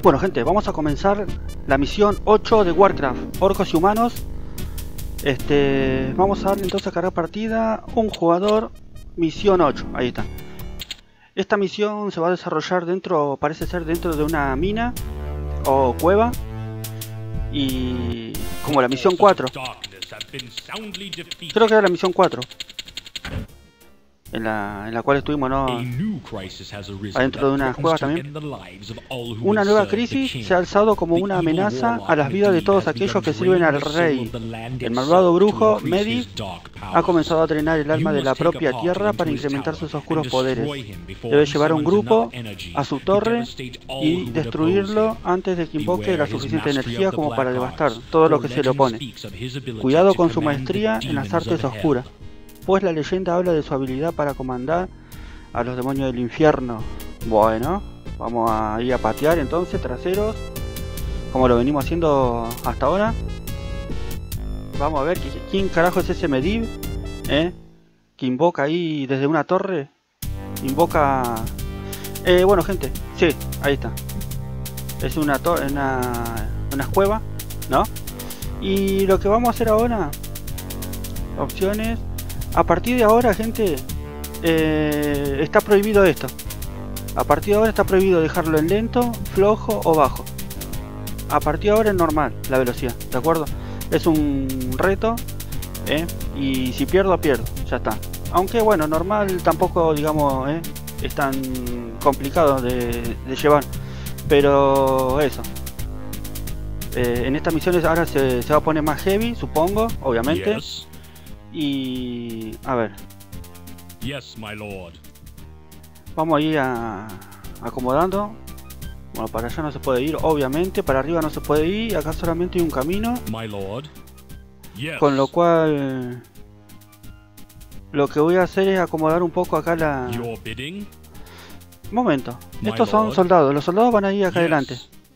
Bueno gente, vamos a comenzar la misión 8 de Warcraft, Orcos y Humanos. Vamos a darle entonces a cargar partida, un jugador, misión 8, ahí está. Esta misión se va a desarrollar dentro, parece ser dentro de una mina o cueva. Y como la misión 4. Creo que era la misión 4. En la cual estuvimos, ¿no? Adentro de una cueva también. Una nueva crisis se ha alzado como una amenaza a las vidas de todos aquellos que sirven al rey. El malvado brujo Medivh ha comenzado a drenar el alma de la propia tierra para incrementar sus oscuros poderes. Debe llevar a un grupo a su torre y destruirlo antes de que invoque la suficiente energía como para devastar todo lo que se le opone. Cuidado con su maestría en las artes oscuras, pues la leyenda habla de su habilidad para comandar a los demonios del infierno. Bueno, vamos a ir a patear entonces, traseros, como lo venimos haciendo hasta ahora. Vamos a ver, ¿quién carajo es ese Medivh? Que invoca ahí desde una torre. Invoca... bueno gente, sí, ahí está. Es una cueva, ¿no? Y lo que vamos a hacer ahora... Opciones... A partir de ahora, gente, está prohibido esto. A partir de ahora está prohibido dejarlo en lento, flojo o bajo. A partir de ahora es normal la velocidad, ¿de acuerdo? Es un reto, y si pierdo, pierdo, ya está. Aunque bueno, normal tampoco, digamos, es tan complicado de llevar. Pero eso. En estas misiones ahora se va a poner más heavy, supongo, obviamente. Yes. Y... a ver. Yes, my lord. Vamos a ir acomodando. Bueno, para allá no se puede ir, obviamente. Para arriba no se puede ir. Acá solamente hay un camino. My lord. Yes. Con lo cual... lo que voy a hacer es acomodar un poco acá la... Your bidding? Un momento. Estos son soldados. Los soldados van a ir acá adelante.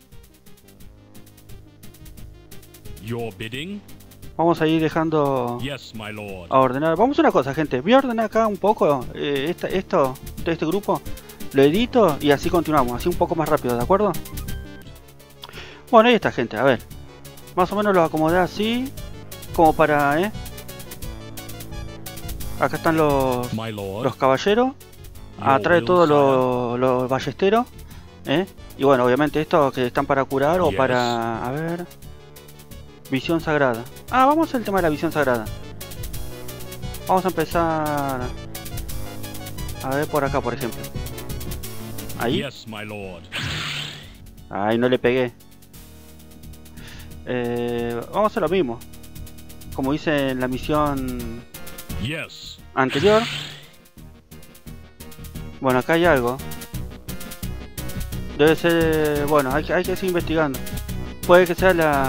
Your bidding? Vamos a ir dejando a ordenar. Vamos a hacer una cosa, gente. Voy a ordenar acá un poco este grupo. Lo edito y así continuamos. Así un poco más rápido, ¿de acuerdo? Bueno, ahí está, gente. A ver. Más o menos lo acomodé así. Como para... Acá están los caballeros. Atrás de todos los ballesteros. Y bueno, obviamente estos que están para curar o para... A ver... Visión sagrada. Vamos al tema de la visión sagrada. Vamos a empezar a ver por acá, por ejemplo. Ahí. Ahí no le pegué. Vamos a hacer lo mismo, como hice en la misión anterior. Bueno, acá hay algo. Debe ser... bueno, hay que seguir investigando. Puede que sea la...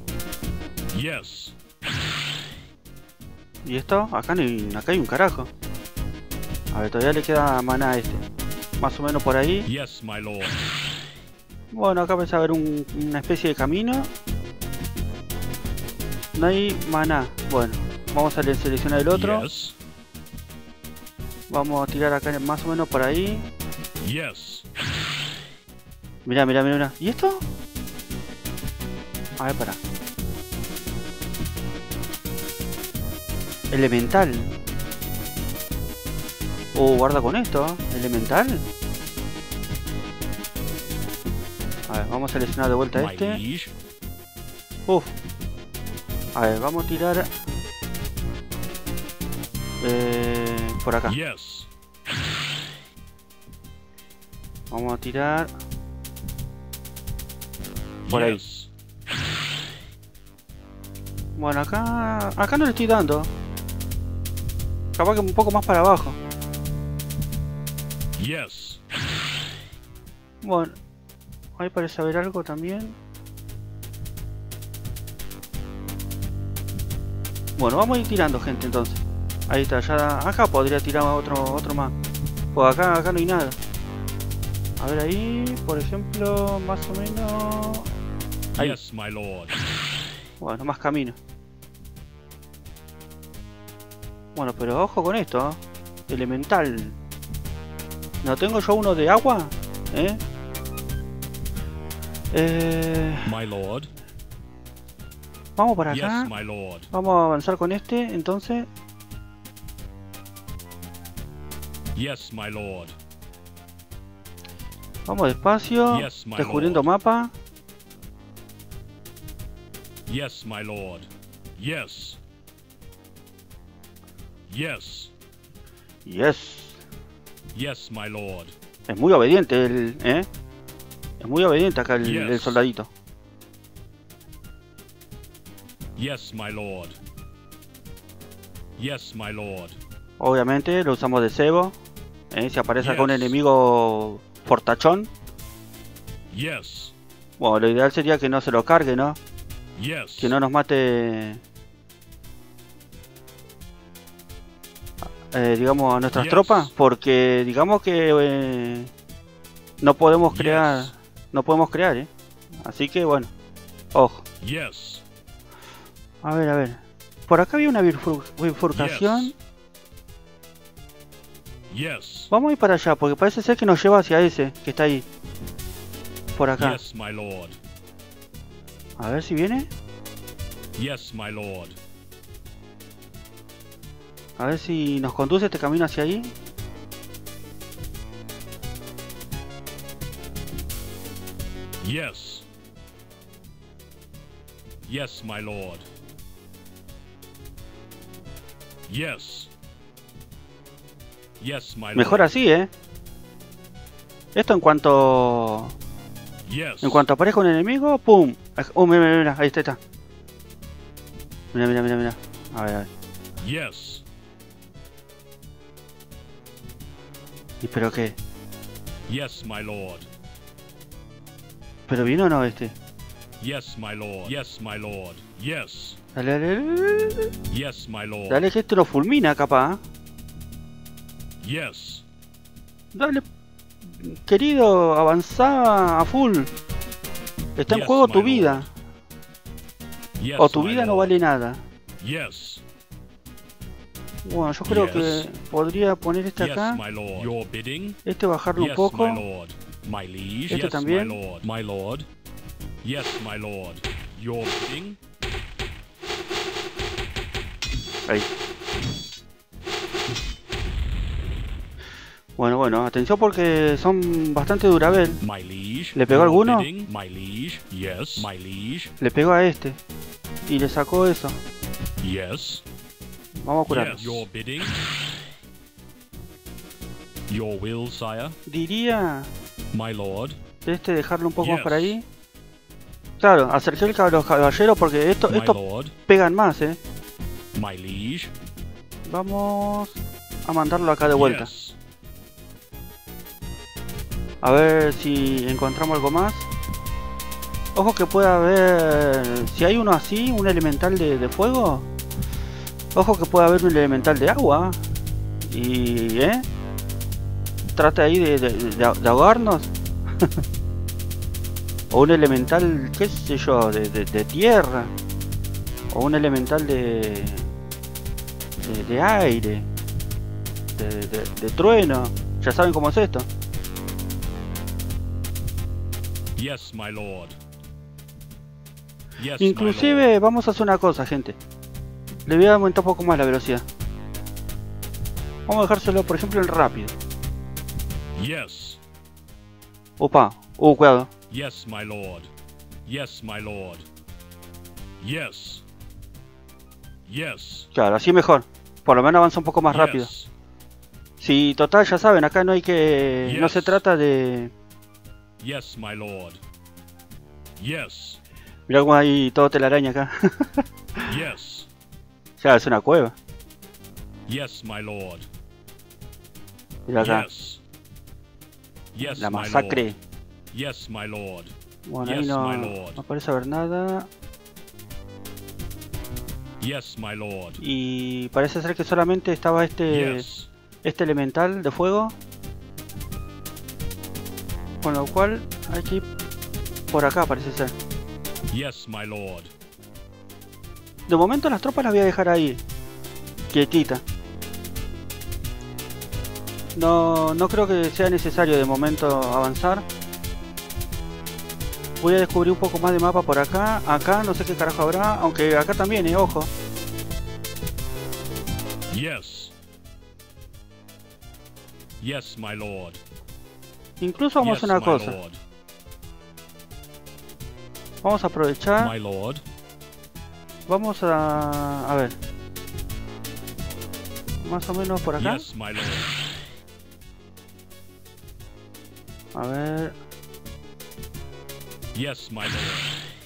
¿Y esto? Acá hay un carajo. A ver, todavía le queda maná a este. Más o menos por ahí. Bueno, acá parece haber una especie de camino. No hay maná. Bueno, vamos a seleccionar el otro. Vamos a tirar acá más o menos por ahí. Mirá, mirá, mirá. ¿Y esto? A ver, para. Elemental. Guarda con esto. Elemental. A ver, vamos a seleccionar de vuelta este. A ver, vamos a tirar por acá. Vamos a tirar por ahí. Bueno, acá no le estoy dando. Capaz que un poco más para abajo. Bueno, ahí parece haber algo también. Bueno, vamos a ir tirando, gente, entonces. Ahí está, ya acá podría tirar otro más. Pues acá no hay nada. A ver ahí, por ejemplo, más o menos. Ahí. Bueno, más camino. Bueno, pero ojo con esto, elemental. ¿No tengo yo uno de agua? My lord. Vamos para acá. Yes, my lord. Vamos a avanzar con este, entonces. Yes, my lord. Vamos despacio, Yes, my descubriendo lord. mapa. Yes, my lord. Yes. Yes. Yes. Yes, my lord. Es muy obediente el, Es muy obediente acá el soldadito. Yes, my lord. Yes, my lord. Obviamente lo usamos de cebo. Si aparece acá un enemigo fortachón. Yes. Bueno, lo ideal sería que no se lo cargue, ¿no? Yes. Que no nos mate, digamos, a nuestras tropas, porque digamos que no podemos crear, así que bueno, ojo. A ver, por acá había una bifurcación. Vamos a ir para allá, porque parece ser que nos lleva hacia ese que está ahí, por acá. A ver si viene. Yes, my lord. A ver si nos conduce este camino hacia ahí. Yes. Yes, my lord. Yes. Yes, my lord. Mejor así, Esto en cuanto... En cuanto aparezca un enemigo, ¡pum! Mira, ahí está. Mira. A ver. Yes. ¿Y pero qué? Yes, my lord. ¿Pero vino o no este? Yes, my lord. Yes, my lord. Yes. Dale. Yes, my lord. Dale que este lo fulmina, capaz. Yes. Dale, querido, avanzá a full. Está en juego tu vida. Yes, o tu vida no vale nada. Yes. Bueno, yo creo que podría poner este acá. Este bajarlo un poco. Este también. Yes, my lord. Your bidding. Ahí. Bueno, atención porque son bastante duravel. ¿Le pegó a alguno? Le pegó a este. Y le sacó eso. Yes. Vamos a curarlo. Your bidding. Your will, sire. Diría... My lord. Este dejarlo un poco más por ahí. Claro, acerqué a los caballeros porque estos pegan más, My liege. Vamos a mandarlo acá de vuelta. A ver si encontramos algo más. Ojo que pueda haber... Si hay uno así, un elemental de fuego. Ojo que pueda haber un elemental de agua. Y... trata ahí de ahogarnos. O un elemental, qué sé yo, de tierra. O un elemental de aire. De trueno. Ya saben cómo es esto. Yes, my lord. Yes, inclusive vamos a hacer una cosa, gente. Le voy a aumentar un poco más la velocidad. Vamos a dejárselo, por ejemplo, en rápido. Yes. Opa, cuidado. Yes, my lord. Yes, my lord. Yes. Yes. Claro, así mejor. Por lo menos avanza un poco más rápido. Sí, total, ya saben, acá no hay que... No se trata de... Yes, my lord. Yes. Mirá cómo hay todo telaraña acá. Yes. Ya, es una cueva. Yes, my lord. Mirá acá. Yes, la masacre. Yes, my lord. Bueno, ahí no parece haber nada. Yes, my lord. Y parece ser que solamente estaba este elemental de fuego. Con lo cual hay que ir por acá, parece ser. Yes, my lord. De momento las tropas las voy a dejar ahí, quietita. No creo que sea necesario de momento avanzar. Voy a descubrir un poco más de mapa por acá. Acá no sé qué carajo habrá, aunque acá también, ojo. Yes. Yes, my lord. Incluso vamos a hacer una cosa. Vamos a aprovechar. My lord. Vamos a ver. Más o menos por acá. Yes, my lord. A ver. Yes, my lord.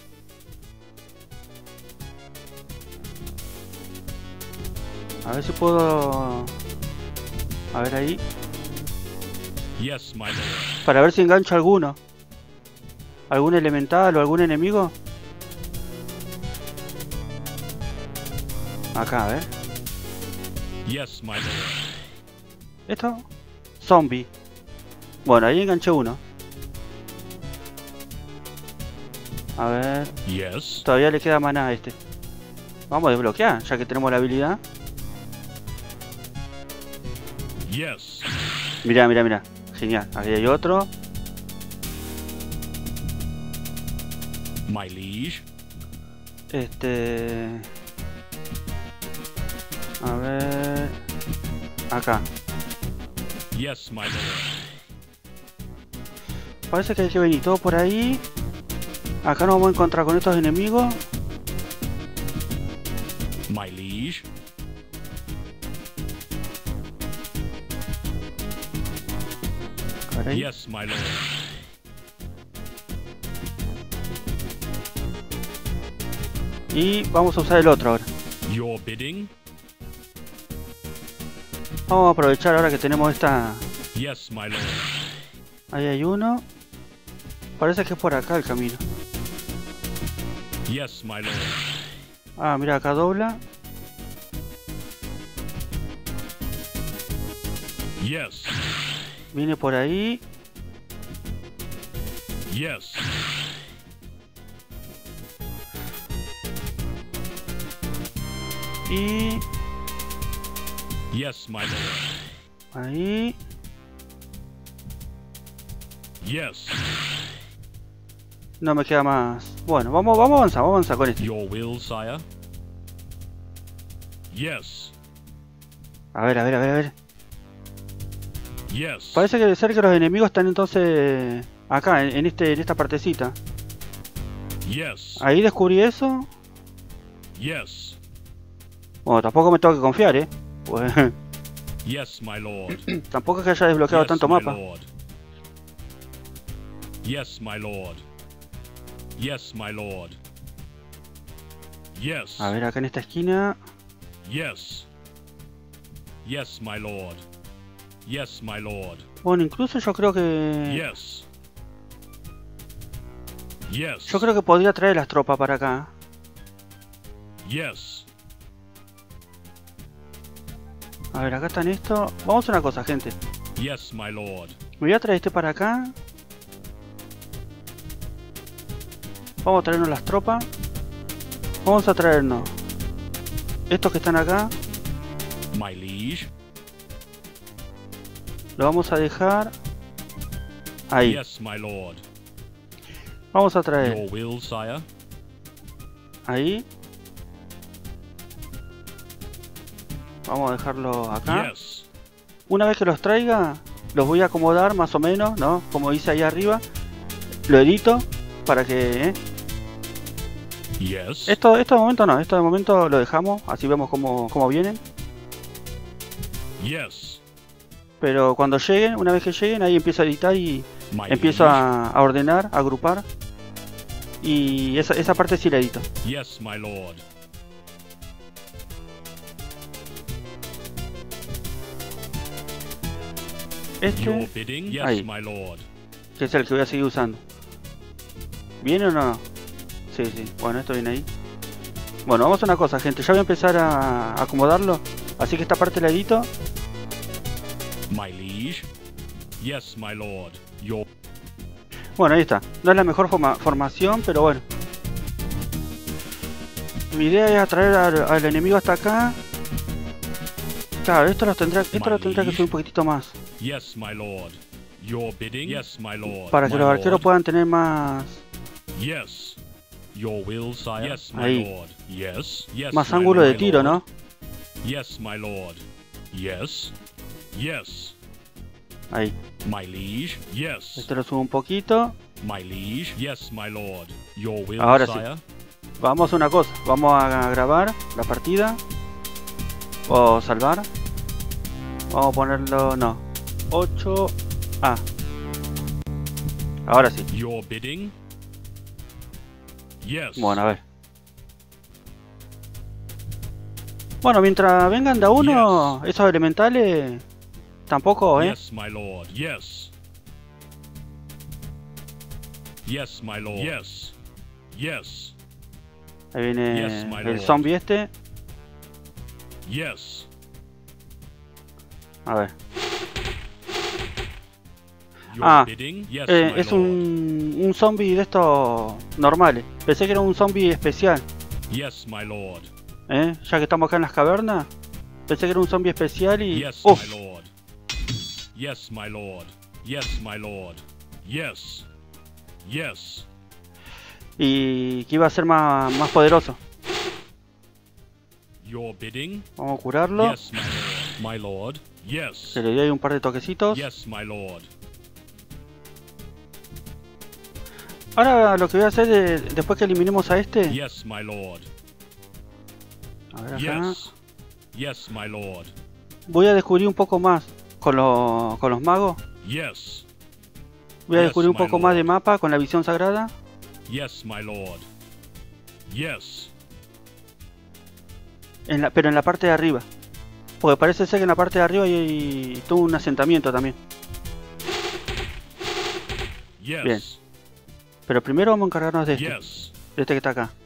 A ver si puedo. A ver ahí. Yes, my lord. Para ver si engancho alguno. ¿Algún elemental o algún enemigo? Acá, a ver. Yes, my lord. ¿Esto? Zombie. Bueno, ahí enganché uno. A ver. Yes. Todavía le queda maná a este. Vamos a desbloquear, ya que tenemos la habilidad. Yes. Mirá, mirá, mirá. Genial. Aquí hay otro. My liege. A ver. Acá. Yes, my lord. Parece que hay que venir todo por ahí. Acá nos vamos a encontrar con estos enemigos. My liege. Caray. Yes, my lord. Y vamos a usar el otro ahora. Your bidding. Vamos a aprovechar ahora que tenemos esta. Yes, my lord. Ahí hay uno. Parece que es por acá el camino. Yes, my lord. Ah, mira, acá dobla. Yes. Viene por ahí. Yes. Y Yes, my lord. ahí. Yes. No me queda más. Bueno, vamos a avanzar con esto. Your will, sire. Yes. A ver, a ver, a ver, a ver. Yes. Parece que debe ser que los enemigos están entonces acá, en esta partecita. Yes. Ahí descubrí eso. Yes. Bueno, tampoco me tengo que confiar, Pues, Yes, my lord. tampoco es que haya desbloqueado Yes, tanto my mapa. lord. Yes, my lord. Yes, my lord. Yes. A ver, acá en esta esquina. Yes. Yes, my lord. Yes, my lord. Bueno, incluso yo creo que... Yes. Yes. Yo creo que podría traer las tropas para acá. Yes. A ver, acá están estos. Vamos a hacer una cosa, gente. Yes, my lord. Me voy a traer este para acá. Vamos a traernos las tropas. Vamos a traernos estos que están acá. My liege. Lo vamos a dejar ahí. Yes, my lord. Vamos a traer Your will, sire. ahí. Vamos a dejarlo acá. Yes. Una vez que los traiga, los voy a acomodar más o menos, ¿no? Como dice ahí arriba. Lo edito para que... Yes. Esto de momento no, esto de momento lo dejamos, así vemos cómo vienen. Yes. Pero cuando lleguen, una vez que lleguen, ahí empiezo a editar y My empiezo liege. a ordenar, a agrupar. Y esa parte sí la edito. Yes, my lord. Your Este, bidding. Yes, Ahí. my lord. que es el que voy a seguir usando. ¿Viene o no? Sí, sí. Bueno, esto viene ahí. Bueno, vamos a una cosa, gente. Ya voy a empezar a acomodarlo. Así que esta parte la edito. My liege. Yes, my lord. Your. Bueno, ahí está. No es la mejor formación, pero bueno. Mi idea es atraer al enemigo hasta acá. Claro, esto lo tendrá que subir un poquitito más. Yes, my lord. Your bidding. Yes, my lord. Para que My los arqueros lord. puedan tener más Yes. Your will, sire. Yes, my Ahí. lord. Yes. Yes. Más my ángulo de lord. tiro, ¿no? Yes, my lord. Yes. Yes. Ahí. My liege. Yes. Este lo subo un poquito. My liege. Yes, my lord. Your will, Ahora sí. sire. Vamos a una cosa. Vamos a grabar la partida. O salvar. Vamos a ponerlo... No. 8A. Ahora sí. Your bidding. Yes. Bueno, a ver. Bueno, mientras vengan de a uno, esos elementales... Tampoco, Yes, my lord. Yes. Yes, my lord. Yes. Yes. Ahí viene Yes, my el lord. zombie este. Yes. A ver. Your bidding. Yes, my Es lord. un zombie de estos normales. Pensé que era un zombie especial. Yes, my lord. Ya que estamos acá en las cavernas. Pensé que era un zombie especial y... Yes, ¡Uf! my lord. Yes, my lord. Yes, my lord. Yes. Yes. Y que iba a ser más poderoso. Your bidding. Vamos a curarlo. Yes, my lord. My lord. Yes. Se le dio ahí un par de toquecitos. Yes, my lord. Ahora lo que voy a hacer es, después que eliminemos a este... Yes, my lord. A ver acá. Yes. Yes, my lord. Voy a descubrir un poco más con los magos. Yes. Voy a Yes, descubrir un my poco más lord. de mapa con la visión sagrada. Yes, my lord. Yes. Pero en la parte de arriba. Porque parece ser que en la parte de arriba hay todo un asentamiento también. Yes. Bien. Pero primero vamos a encargarnos de este. Yes. De este que está acá.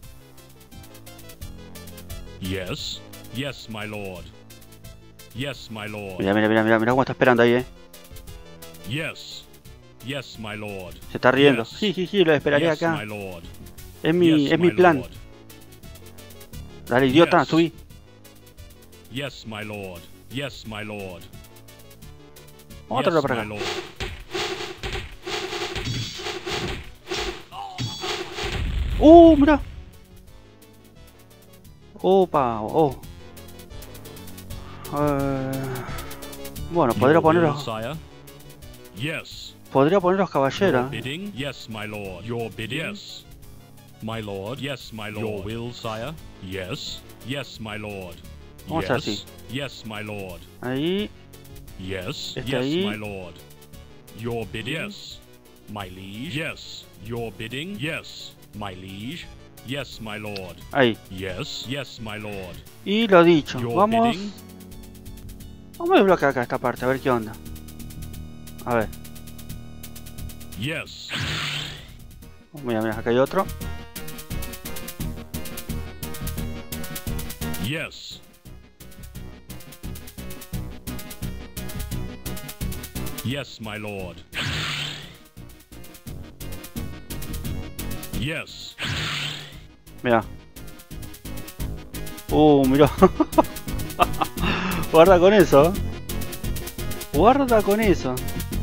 Yes. Yes, my lord. Yes, my lord. Mira cómo está esperando ahí, Yes. Yes, my lord. Se está riendo. Yes. Sí, lo esperaré Yes, acá. my lord. Es mi Yes, my plan. lord. Dale, idiota, Yes. subí. Yes, my lord. Yes, my lord. Vamos a traerlo Yes, para my acá. lord. Mira. Opa, Bueno, podría Your poner will, los, sire? Yes. caballeros. Your bidding? Yes, my lord. Your bidding? Yes. My lord? Yes, my lord. Your will, sire? Yes. Yes, my lord. Vamos a Yes. hacer así. Yes, my lord. Ahí. Yes. Este Yes, ahí. my lord. Your bidding? Yes. My liege? Yes. Your bidding? Yes. My liege? Yes, my lord. Ahí. Yes. Yes, my lord. Y lo dicho. Your Vamos. bidding? Vamos a desbloquear acá esta parte, a ver qué onda. A ver. Yes. Mira, acá hay otro. Yes. Yes, my lord. Yes. Mira. Mira. Guarda con eso. Guarda con eso.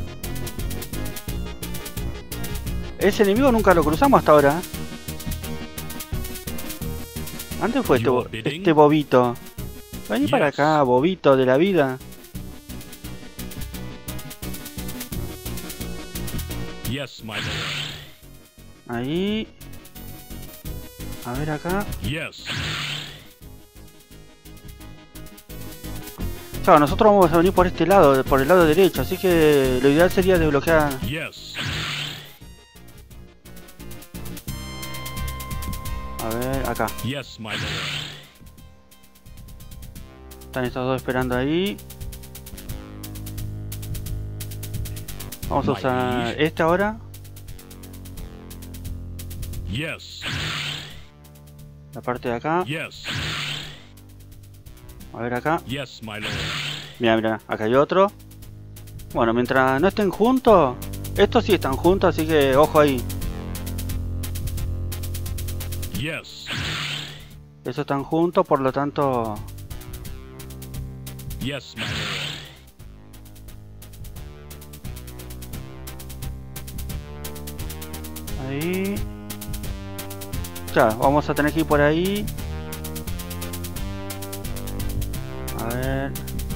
Ese enemigo nunca lo cruzamos hasta ahora. Antes fue este bobito. Vení para acá, bobito de la vida. Yes, my lord. Ahí. A ver acá. Yes. Claro, nosotros vamos a venir por este lado, por el lado derecho, así que lo ideal sería desbloquear. Yes. A ver, acá. Yes, my lord. Están estos dos esperando ahí. Vamos a usar este ahora. Yes. La parte de acá. Yes. A ver acá. Yes, my lord. Mira, acá hay otro. Bueno, mientras no estén juntos. Estos sí están juntos, así que ojo ahí. Yes. Esos están juntos, por lo tanto. Yes, my lord. Ahí. Claro, vamos a tener que ir por ahí. A ver.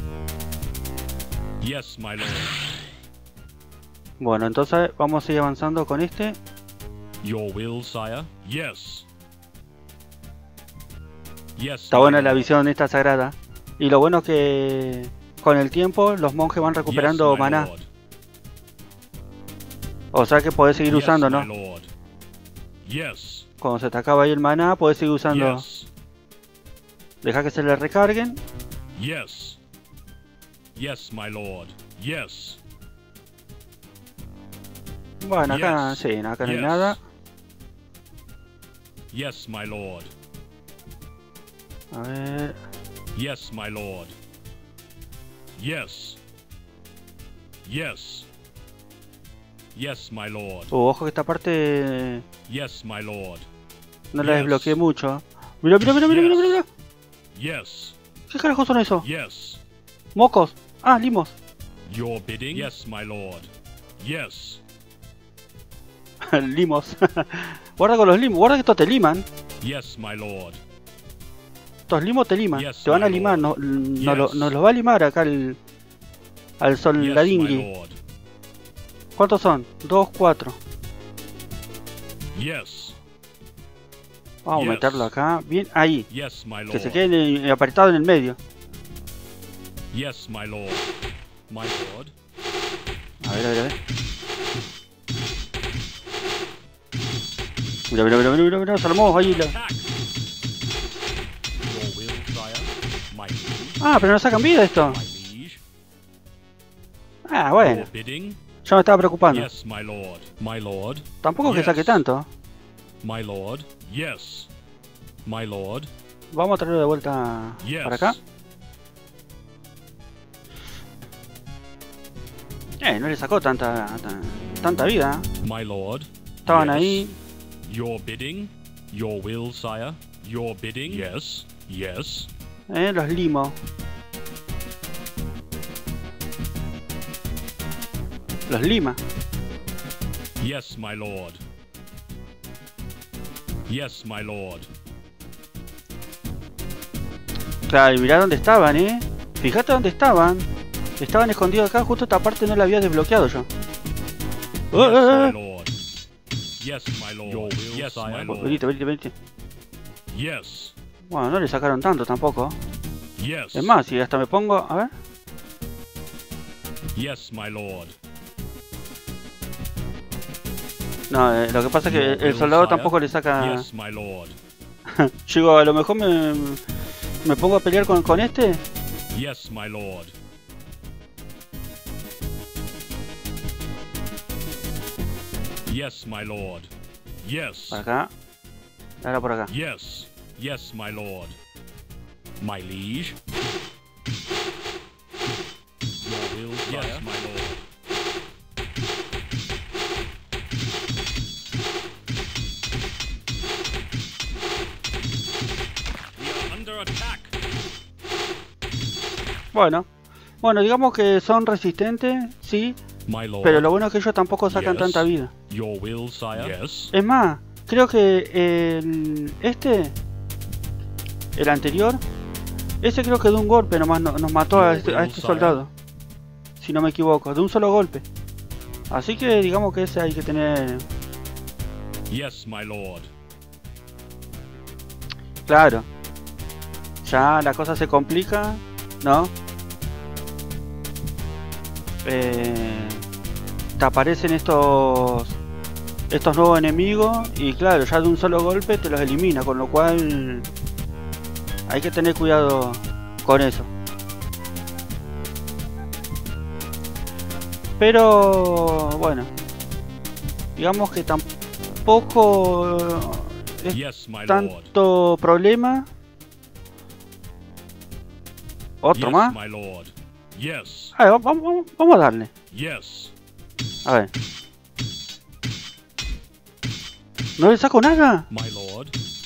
Yes, my lord. Bueno, entonces vamos a ir avanzando con este. Your will, sire. Yes. Yes. Está buena la visión esta sagrada. Y lo bueno es que con el tiempo los monjes van recuperando maná. O sea que podés seguir usando, ¿no? Yes. Cuando se te acaba ahí el maná, podés seguir usando. Yes. Deja que se le recarguen. Yes. Yes, my lord. Yes. Bueno, acá sí, acá no hay nada. Yes, my lord. A ver. Yes, my lord. Yes. Yes. Yes, my lord. Ojo que esta parte Yes, my lord. no la desbloqueé mucho. Mira, mira, mira, mira, mira, mira. Yes. ¿Qué carajos son eso? Yes. Mocos. Ah, limos. Your bidding? Yes, my lord. Yes. Limos. Guarda con los limos. Guarda que estos te liman. Yes, my lord. Estos limos te liman. Yes, Te van a my limar. lord. Nos los va a limar acá al soldadingui. Yes, my lord. ¿Cuántos son? 2, 4. Yes. Vamos a meterlo acá. Bien, ahí. Yes, my lord. Que se quede apretado en el medio. Yes, my lord. My lord. A ver, a ver, a ver. Mira, mira, mira, mira, mira, se armó ahí la... Attack. Your will, sire. My liege. Ah, pero no sacan vida esto. My liege. Ah, bueno. Your bidding? Yo me estaba preocupando. Yes, my lord. My lord. Tampoco es que Yes. saque tanto. My lord. Yes. My lord. Vamos a traerlo de vuelta Yes. para acá. No le sacó tanta vida. My lord. Estaban Yes. ahí. Your bidding? Your will, sire. Your bidding? Yes. Yes. Los limos. Los lima. Yes, my lord. Yes, my lord. Claro, y mirá dónde estaban, Fíjate dónde estaban. Estaban escondidos acá, justo esta parte no la había desbloqueado yo. Yes, my lord. Yes, my lord. Your will, yes, my lord. Venite, venite, venite. Yes. Bueno, no le sacaron tanto tampoco. Yes. Es más, si hasta me pongo... A ver. Yes, my lord. No, lo que pasa es que el soldado tampoco le saca... Yes, my lord. Digo, a lo mejor me pongo a pelear con este. Yes, my lord. Yes, my lord. Yes. Por acá. Ahora por acá. Yes. Yes, my lord. My liege. Your will, yes, my lord. We are under attack. Bueno, digamos que son resistentes, sí. My lord. Pero lo bueno es que ellos tampoco sacan Yes. tanta vida. Your will, sire. Yes. Es más, creo que el anterior, ese creo que de un golpe nomás nos mató a este soldado. Si no me equivoco, de un solo golpe. Así que digamos que ese hay que tener... Yes, my lord. Claro. Ya la cosa se complica, ¿no? Te aparecen estos nuevos enemigos y claro, ya de un solo golpe te los elimina, con lo cual hay que tener cuidado con eso. Pero bueno, digamos que tampoco es Yes, my lord. tanto problema. Otro Yes, más. my lord. Yes. A ver, vamos a darle. Yes. A ver. ¿No le saco nada? My lord.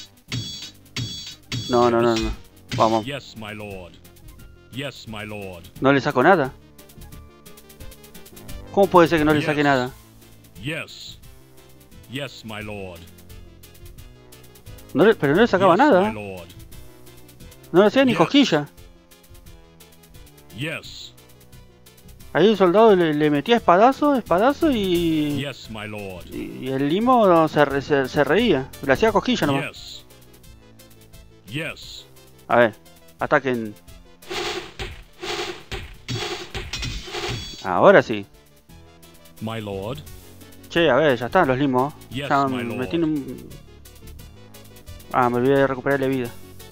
No. Vamos. Yes, my lord. Yes, my lord. ¿No le saco nada? ¿Cómo puede ser que no le saque Yes. nada? Yes. Yes, my lord. Pero no le sacaba nada. No le hacía ni cosquilla. Ahí el soldado le metía espadazo y el limo se reía. Le hacía cosquilla nomás. A ver, ataquen. Ahora sí. Che, a ver, ya están los limos. Ya me tienen un... Ah, me olvidé de recuperarle vida.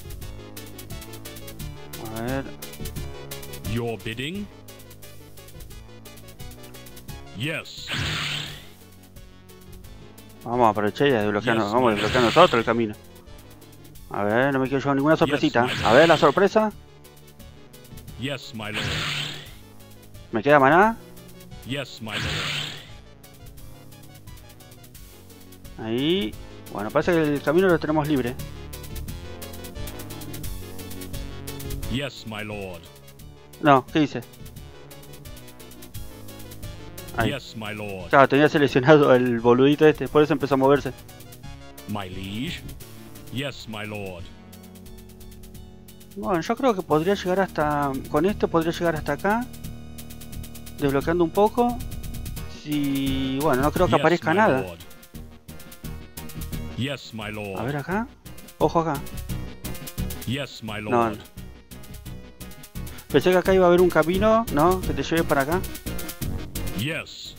A ver. Your bidding? Yes. Vamos a aprovechar y a desbloquear, vamos a desbloquear nosotros el camino. A ver, no me quiero llevar ninguna sorpresita. A ver la sorpresa. Yes, my lord. ¿Me queda maná? Yes, my lord. Ahí. Bueno, parece que el camino lo tenemos libre. Yes, my lord. No, ¿qué dice? Ahí. Yes, my lord. Claro, tenía seleccionado el boludito este, por eso empezó a moverse. My liege. Yes, my lord. Bueno, yo creo que podría llegar hasta... Con esto podría llegar hasta acá. Desbloqueando un poco. Si... Bueno, no creo que aparezca nada. Lord. Yes, my lord. A ver acá. Ojo acá. Yes, my lord. No. Pensé que acá iba a haber un camino, ¿no? Que te lleve para acá. Yes.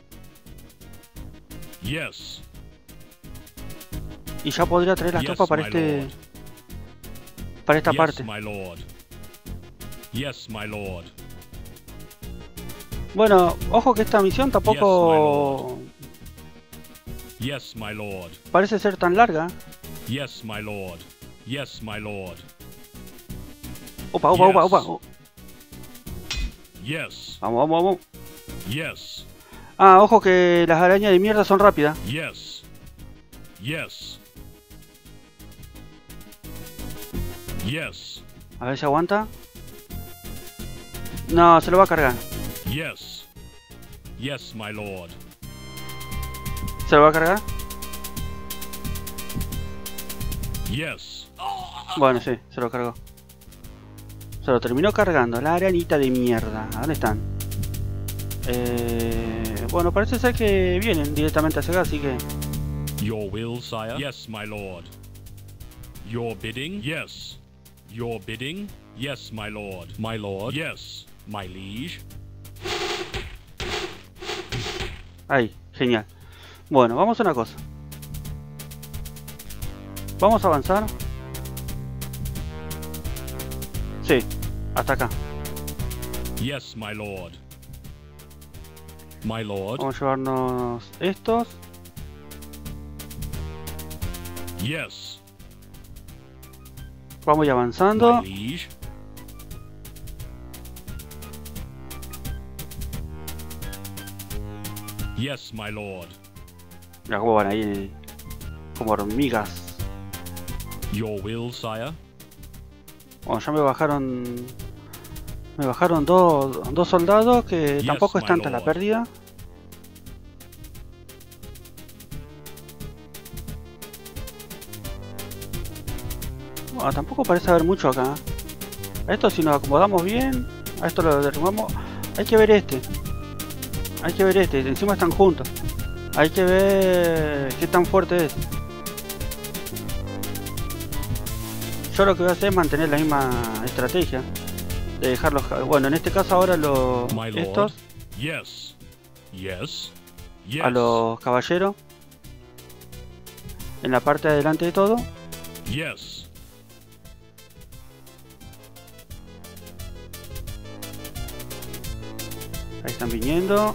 Yes. Y ya podría traer las tropas para para esta parte. My lord. Yes, my lord. Bueno, ojo que esta misión tampoco... Yes, my lord. Parece ser tan larga. Yes, my lord. Yes, my lord. Opa, opa, opa, opa. Yes. Vamos, vamos, vamos. Yes. Ah, ojo que las arañas de mierda son rápidas. Yes. Yes. Yes. A ver si aguanta. No, se lo va a cargar. Yes. Yes, my lord. ¿Se lo va a cargar? Yes. Bueno, sí, se lo cargó. Se lo terminó cargando. La aranita de mierda. ¿Dónde están? Bueno, parece ser que vienen directamente hacia acá, así que... Your will, sire? Yes, my lord. Your bidding? Yes. Your bidding? Yes, my lord. My lord? Yes. My liege? Ahí, genial. Bueno, vamos a una cosa. Vamos a avanzar. Sí, hasta acá. Yes, my lord. My lord. Vamos a llevarnos estos. Yes. Vamos a ir avanzando. My liege. Yes, my lord. Mira cómo van ahí como hormigas. Your will, sire? Bueno, ya me bajaron dos soldados que Yes, tampoco es my tanta la lord. pérdida. Bueno, tampoco parece haber mucho acá. A esto si nos acomodamos bien, a esto lo derrumbamos. Hay que ver este. Hay que ver este, encima están juntos. Hay que ver qué tan fuerte es. Yo lo que voy a hacer es mantener la misma estrategia. De dejarlos... Bueno, en este caso ahora estos... Yes. Yes. Yes. A los caballeros. En la parte de adelante de todo. Yes. Ahí están viniendo.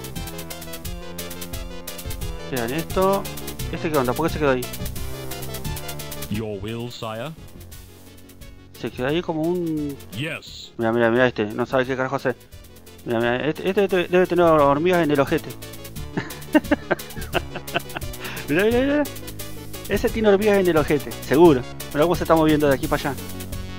Quedan esto. ¿Este qué onda? ¿Por qué se quedó ahí? Your will, sire? Se quedó ahí como un... Yes. Mira, mira, mira este. No sabe qué carajo hacer. Mira, mira. Este debe tener hormigas en el ojete. Mira, mira, mira. Ese tiene hormigas en el ojete. Seguro. Mira cómo se está moviendo de aquí para allá.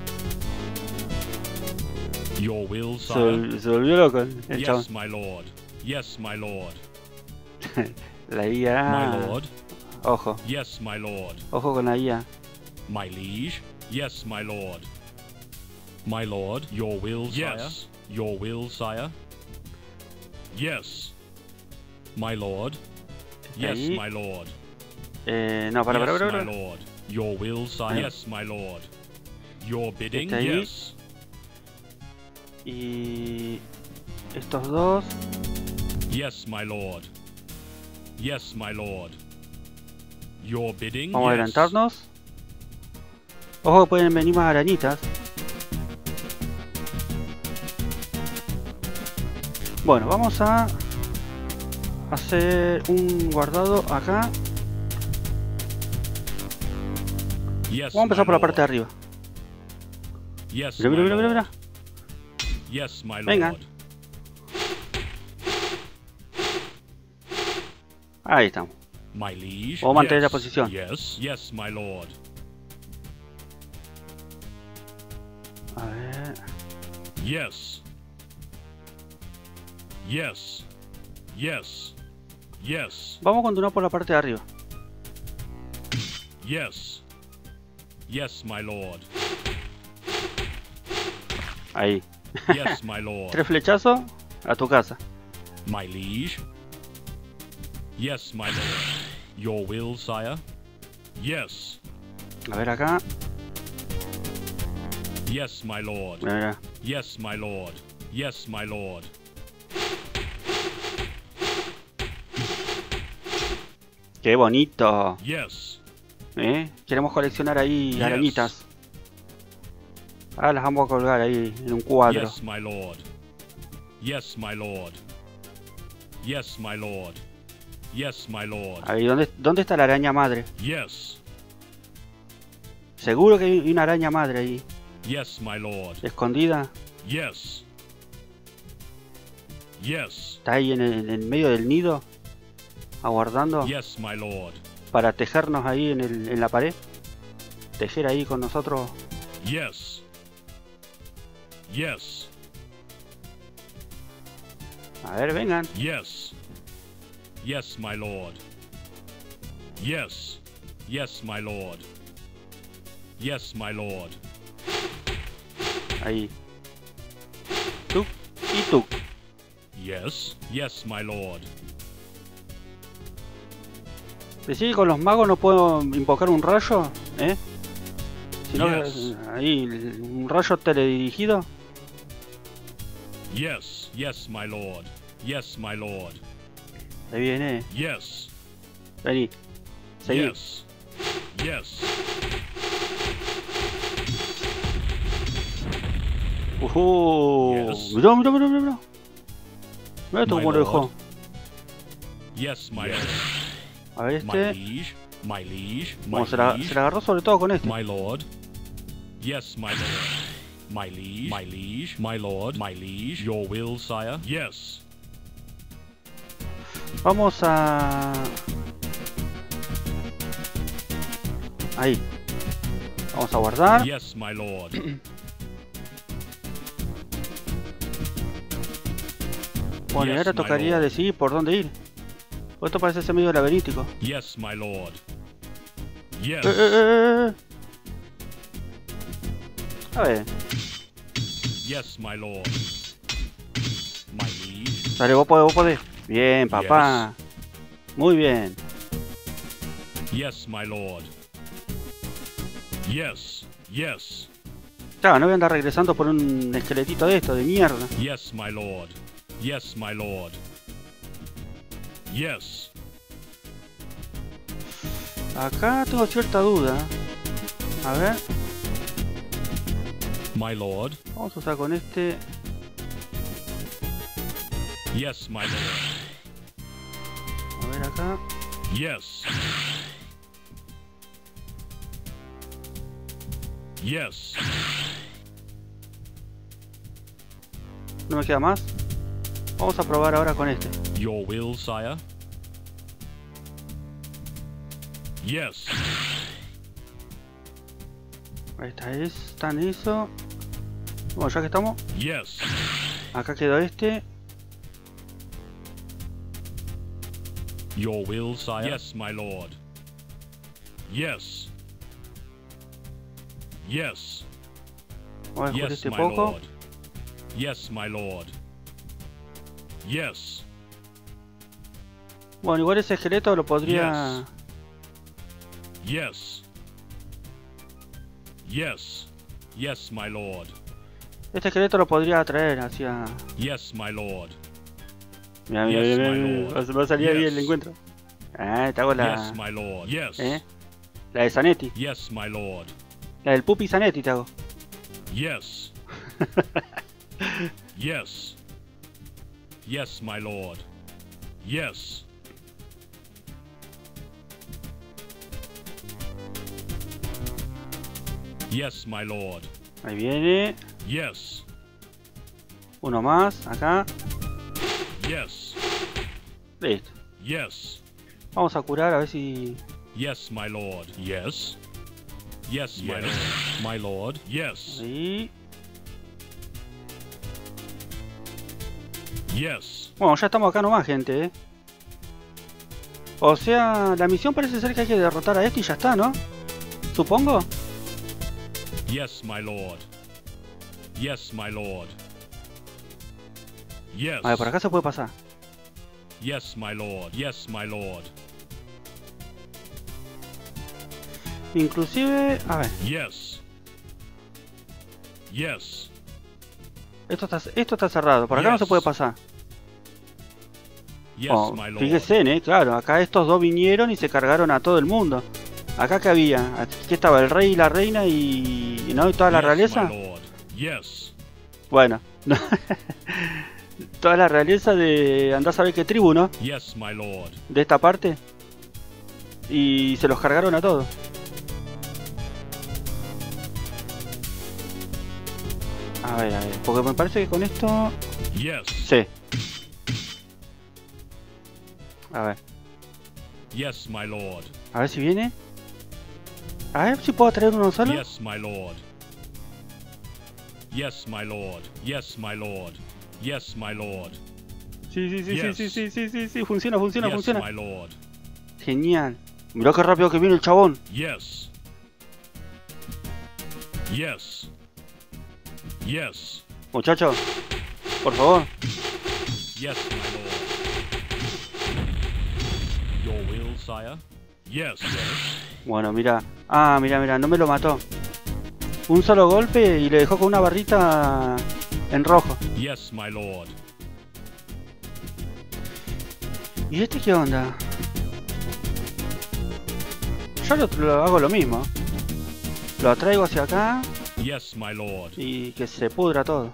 Your will, sire? Se volvió loco el chabón. Yes, my lord. Yes, my lord. La IA. My lord. Ojo. Yes, my lord. Ojo con la IA. My liege. Yes, my lord. My lord. Your will, sire. Yes. Your will, sire. Yes. My lord. Yes, my lord. No, para. My lord. Your will, sire. Yes, my lord. Your bidding. Yes. Y estos dos. Yes, my lord. Yes, my lord. Your bidding. Vamos a adelantarnos. Ojo que pueden venir más arañitas. Bueno, vamos a hacer un guardado acá. Yes, vamos a empezar por la parte de arriba. Yes, mira. Yes, my lord. Venga. Ahí estamos. My liege. Vamos a mantener la posición. Yes, yes, my lord. A ver. Yes. Yes. Yes. Yes. Vamos a continuar por la parte de arriba. Yes. Yes, my lord. Ahí. Yes, my lord. 3 flechazos a tu casa. My liege. Yes, my lord. Your will, sire. Yes. A ver acá. Yes, my lord. Mira. Yes, my lord. Yes, my lord. Qué bonito. Yes. Queremos coleccionar ahí arañitas. Ahora las vamos a colgar ahí en un cuadro. Yes, my lord. Yes, my lord. Yes, my lord. Yes, my lord. Ahí, ¿dónde está la araña madre? Yes. Seguro que hay una araña madre ahí. Yes, my lord. Escondida. Yes. Yes. Está ahí en el medio del nido. Aguardando. Yes, my lord. Para tejernos ahí en la pared. Tejer ahí con nosotros. Yes. Yes. A ver, vengan. Yes. Yes, my lord. Yes. Yes, my lord. Yes, my lord. Ahí. Tú y tú. Yes. Yes, my lord. Decí que con los magos no puedo invocar un rayo, sino Yes. ahí un rayo teledirigido. Yes. Yes, my lord. Yes, my lord. Ahí viene. Yes. Vení. Seguí. Yes. Yes. Yes. Mirá. Mirá esto My como lo dejó. lord. Yes, my lord. A ver My este. liege. My liege. My Bueno, se la liege. agarró sobre todo con este. My lord. Yes, my lord. My liege. My liege. My lord. My liege. Your will, sire. Yes. Vamos a... Ahí. Vamos a guardar. Yes, my lord. Bueno, y Yes, ahora my tocaría lord. decidir por dónde ir. Pues esto parece ser medio laberíntico. Yes, my lord. Yes. A ver. Yes, my lord. My liege. Dale, vos podés. Bien, papá. Muy bien. Yes, my lord. Yes. Yes. Claro, no voy a andar regresando por un esqueletito de esto, de mierda. Yes, my lord. Yes, my lord. Yes. Acá tengo cierta duda. A ver. My lord. Vamos a usar con este. Yes, my lord. A ver acá. Yes. Yes. No me queda más. Vamos a probar ahora con este. Your will, sire. Yes. Ahí está en eso. Bueno, ya que estamos. Yes. Acá quedó este. Your will, sire. Yes, my lord. Yes. Yes. Vamos a descubrir Yes, este my poco. lord. Yes, my lord. Yes. Bueno, igual ese esqueleto lo podría... Yes. Yes. Yes, my lord. Este esqueleto lo podría traer hacia... Yes, my lord. Mira, mira, Yes, mira, my mira. lord. Va a salir bien Yes. el encuentro. Ah, te hago la... Yes, my lord. Yes. La de Zanetti. Yes, my lord. La del Pupi Zanetti te hago. Yes. Yes. Yes, my lord. Yes. Yes, my lord. Ahí viene. Yes. Uno más, acá. Yes. Listo. Yes. Vamos a curar a ver si... Yes, my lord. Yes. Yes, my lord. My lord. Yes. Ahí. Yes. Bueno, ya estamos acá nomás, gente, O sea, la misión parece ser que hay que derrotar a este y ya está, ¿no? Supongo. Yes, my lord. Yes, my lord. Yes. A ver, por acá se puede pasar. Yes, my lord. Yes, my lord. Inclusive... A ver. Yes. Yes. Esto está cerrado. Por acá no se puede pasar. Yes, my lord. Fíjese, claro. Acá estos dos vinieron y se cargaron a todo el mundo. Acá que había. Aquí estaba el rey y la reina y... ¿no? Y toda la realeza. My lord. Yes. Bueno. Toda la realeza de... Andá a saber qué tribu, ¿no? Yes, my lord. De esta parte. Y se los cargaron a todos. A ver, porque me parece que con esto... Yes. Sí. A ver. Yes, my lord. A ver si viene. A ver si puedo traer uno solo. Yes, my lord. Yes, my lord. Yes, my lord. Yes, my lord. Sí, Yes. sí, funciona, Yes, funciona. my lord. Genial. Mirá qué rápido que viene el chabón. Yes. Yes. Yes. Muchacho, por favor. Yes, my lord. Your will, sire? Yes, yes. Bueno, mira. Ah, mira, no me lo mató. Un solo golpe y le dejó con una barrita en rojo. Yes, my lord. ¿Y este qué onda? Yo lo hago lo mismo. Lo atraigo hacia acá Yes, my lord. y que se pudra todo.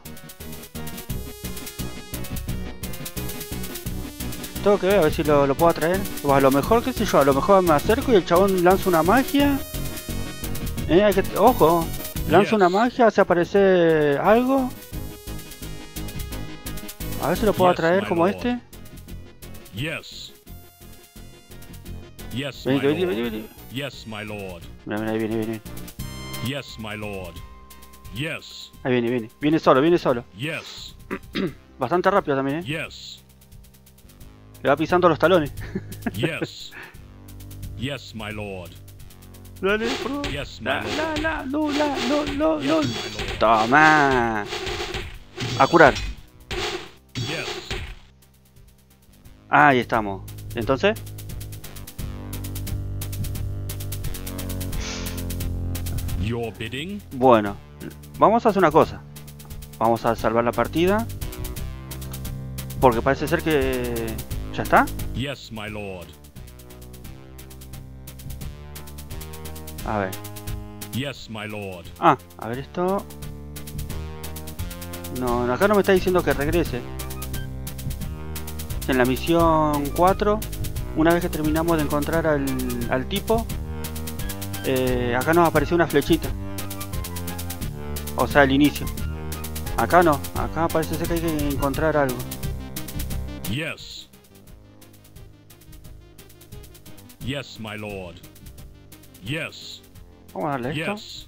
Tengo que ver a ver si lo puedo atraer. O a lo mejor, qué sé yo, a lo mejor me acerco y el chabón lanza una magia. Hay que, ojo, lanza una magia, hace aparecer algo. A ver si lo puedo atraer como este. Yes. Yes, my Vení. lord. Yes, my lord. Mira, ahí viene. Yes, my lord. Yes. Ahí viene. Viene solo. Yes. Bastante rápido también, Yes. Le va pisando los talones. Yes. Yes, my lord. Dale, por favor. Yes, my lord. No. Yes, my lord. Toma. A curar. Yes. Ahí estamos. Entonces. Your bidding? Bueno. Vamos a hacer una cosa. Vamos a salvar la partida. Porque parece ser que... ¿Ya está? Yes, my lord. A ver. Yes, my lord. Ah, a ver esto. No, acá no me está diciendo que regrese. En la misión 4, una vez que terminamos de encontrar al tipo, acá nos apareció una flechita. O sea, el inicio. Acá no, acá parece ser que hay que encontrar algo. Yes. Yes, my lord. Yes. Vamos a darle esto. Yes.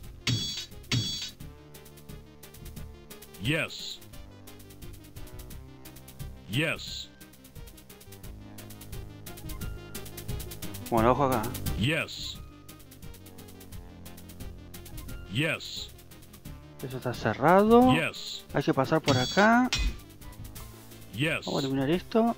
Yes. Yes. Bueno, ojo acá. Yes. Yes. Eso está cerrado. Yes. Hay que pasar por acá. Yes. Vamos a eliminar esto.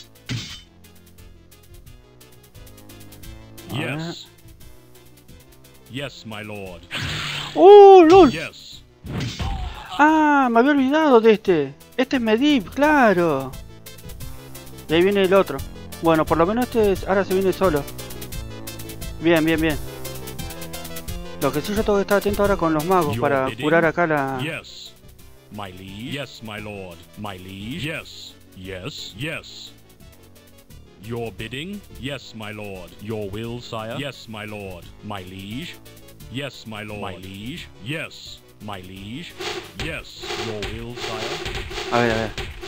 Yes. Yes, my lord. ¡LOL! Yes. ¡Ah! Me había olvidado de este. Este es Medivh, claro. Y ahí viene el otro. Bueno, por lo menos este ahora se viene solo. Bien, bien, bien. Lo que sí yo tengo que estar atento ahora con los magos para curar acá la... Yes. My liege. Yes, my lord. My liege. Yes. Yes. Yes. Your bidding? Yes, my lord. Your will, sire? Yes, my lord. My liege? Yes, my lord. My liege? Yes, my liege? Yes, your will, sire? A ver.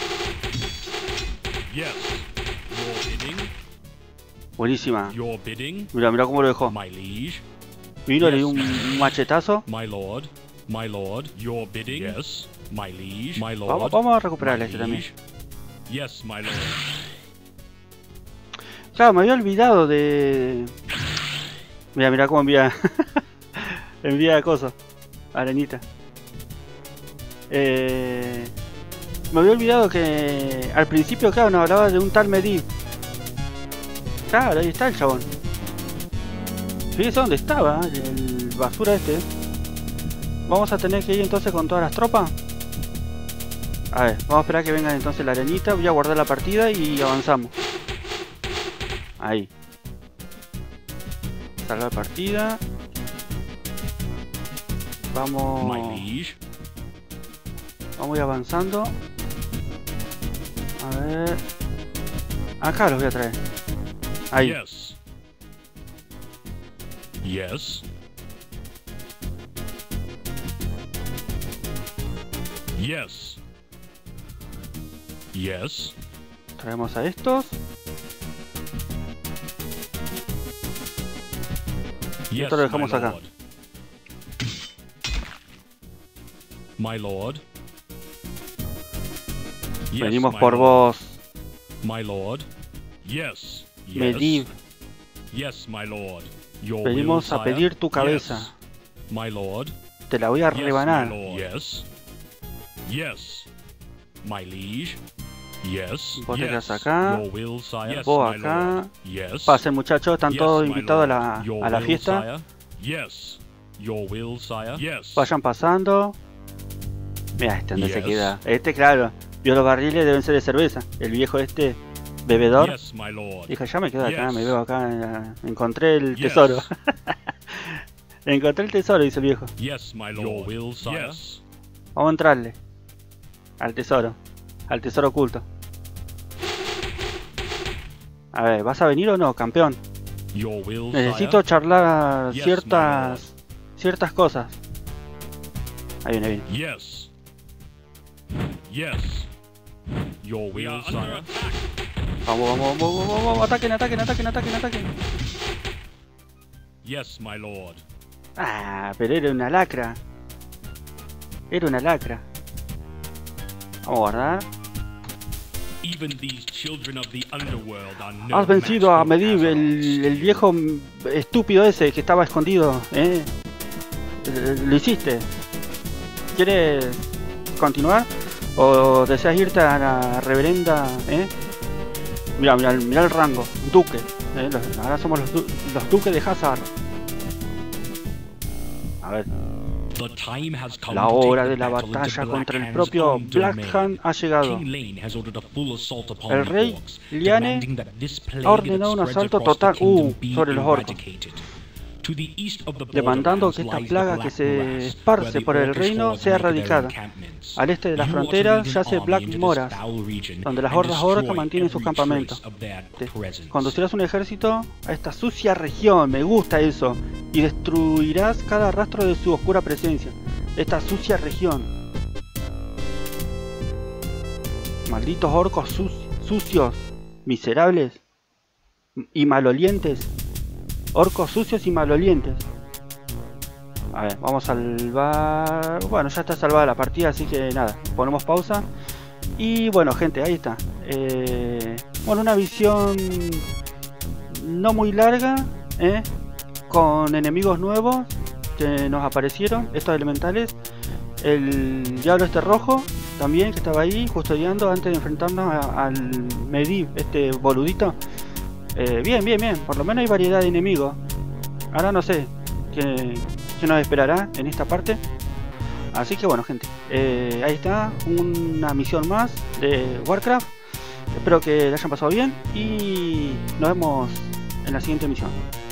Yes. Your bidding? Buenísima. Your bidding? Mira cómo lo dejó. My liege? Vino, le dio un machetazo. My lord. My lord. Your bidding? Yes. My liege? My lord. Vamos a recuperar este también. Yes, my lord. Claro, me había olvidado de... Mira cómo envía... envía cosas. Arenita. Me había olvidado que... Al principio, claro, nos hablaba de un tal Medivh. Claro, ahí está el chabón. Fíjese dónde estaba, el basura este. Vamos a tener que ir entonces con todas las tropas. A ver, vamos a esperar que venga entonces la arenita. Voy a guardar la partida y avanzamos. Ahí. Salvar partida. Vamos. Vamos a ir avanzando. A ver. Acá los voy a traer. Ahí. Yes. Yes. Yes. Yes. Traemos a estos. Y esto lo dejamos acá. My lord. Venimos por vos. My lord. Yes. Medivh. Yes, my lord. Venimos a pedir tu cabeza. My lord. Te la voy a rebanar. Yes. Yes. My liege. Yes. Vos te quedas acá. Vos acá. Yes. Pasen muchachos, están todos invitados a la fiesta. Yes. Your will, sire. Yes. Vayan pasando. Mira, este donde se queda. Este, claro, vio los barriles, deben ser de cerveza. El viejo este, bebedor. Yes, my lord. Dije, ya me quedo acá, me veo acá. Encontré el tesoro. Encontré el tesoro, dice el viejo. Yes, my lord. Your will, sire. Vamos a entrarle. Al tesoro oculto. A ver, ¿vas a venir o no, campeón? Necesito charlar ciertas cosas. Ahí viene. Yes. Yes. Your will, sire. Vamos, ataquen. Yes, my lord. Ah, pero era una lacra. Vamos a guardar. Has vencido a Medivh, el viejo estúpido ese que estaba escondido, Lo hiciste. ¿Quieres continuar? ¿O deseas irte a la reverenda, Mira el rango, duque. Ahora somos los duques de Hazard. A ver. La hora de la batalla contra el propio Blackhand ha llegado. El rey Liane ha ordenado un asalto total sobre los orcos, demandando que esta plaga que se esparce por el reino sea erradicada. Al este de las fronteras yace Black Moras, donde las hordas orcas mantienen sus campamentos. Conducirás un ejército a esta sucia región, me gusta eso, y destruirás cada rastro de su oscura presencia. Esta sucia región. Malditos orcos sucios, miserables y malolientes. Orcos sucios y malolientes. A ver, vamos a salvar... Bueno, ya está salvada la partida, así que nada, ponemos pausa. Y bueno, gente, ahí está. Bueno, una visión no muy larga, con enemigos nuevos. que nos aparecieron, estos elementales. El diablo este rojo también, que estaba ahí custodiando antes de enfrentarnos al Medivh, este boludito. Bien, bien, bien, por lo menos hay variedad de enemigos. Ahora no sé qué nos esperará en esta parte. Así que bueno, gente, ahí está una misión más de Warcraft. Espero que la hayan pasado bien y nos vemos en la siguiente misión.